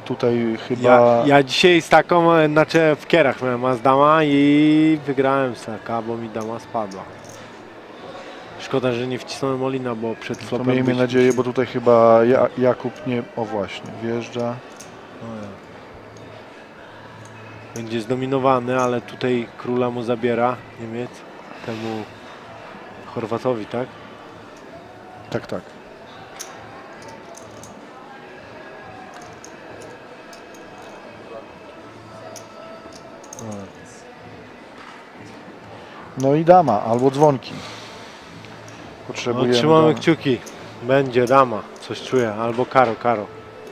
tutaj chyba... Ja dzisiaj z taką, znaczy w kierach miałem Azdama i wygrałem Saka, bo mi dama spadła. Szkoda, że nie wcisnąłem Molina, bo przed To flopem... miejmy nadzieję, bo tutaj chyba Jakub nie... O właśnie, wjeżdża. Będzie zdominowany, ale tutaj króla mu zabiera Niemiec, temu Chorwatowi, tak? Tak, tak. No i dama, albo dzwonki. Potrzebujemy. No, trzymamy damy. kciuki. Będzie dama, coś czuję, albo karo.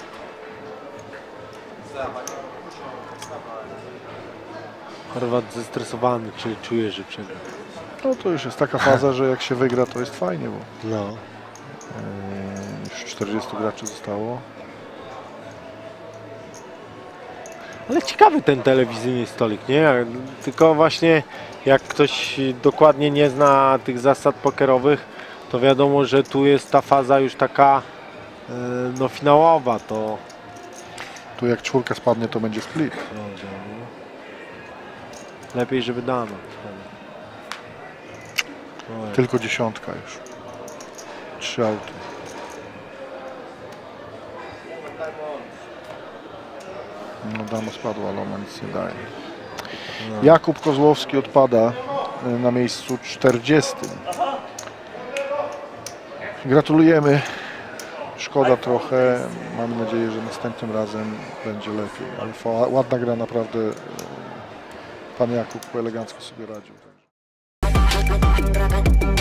Chorwat zestresowany, czyli czuje, że przegra. No to już jest taka faza, że jak się wygra, to jest fajnie, bo No. już 40 graczy zostało. Ale ciekawy ten telewizyjny stolik, nie? Tylko właśnie jak ktoś dokładnie nie zna tych zasad pokerowych, to wiadomo, że tu jest ta faza już taka no finałowa, to... Tu jak czwórka spadnie, to będzie split. Lepiej, żeby dano. Tylko dziesiątka już. 3 auty. No dama spadła, ale ona nic nie daje. Jakub Kozłowski odpada na miejscu 40. Gratulujemy. Szkoda trochę. Mamy nadzieję, że następnym razem będzie lepiej. Ale ładna gra naprawdę. Pan Jakub elegancko sobie radził.